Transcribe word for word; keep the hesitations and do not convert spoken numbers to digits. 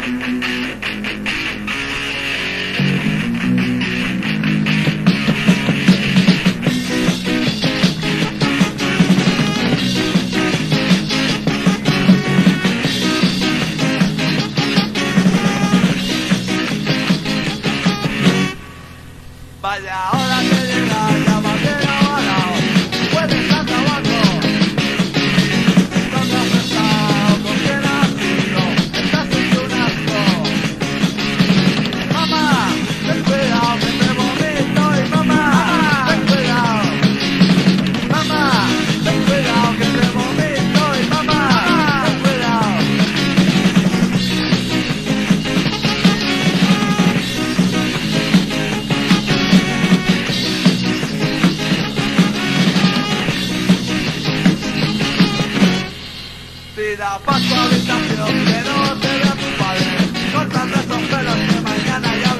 Vaya hora que llega, ya va bien avalado. Puedes estar abajo. ¿Dónde has estado? ¿Con quién has ido? Estás hecho un asco. Mamá, ten cuidado que te vomito. Y mamá, ten cuidado. Mamá, ten cuidado que te vomito. Y mamá, ten cuidado. Tira pa' tu habitación, que no te vea tu padre. Córtate esos pelos que mañana ya